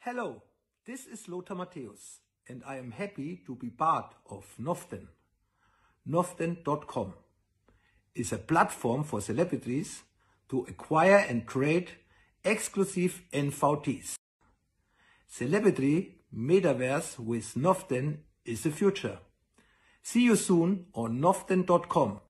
Hello, this is Lothar Matthäus and I am happy to be part of Noften. Noften.com is a platform for celebrities to acquire and create exclusive NFTs. Celebrity metaverse with Noften is the future. See you soon on Noften.com.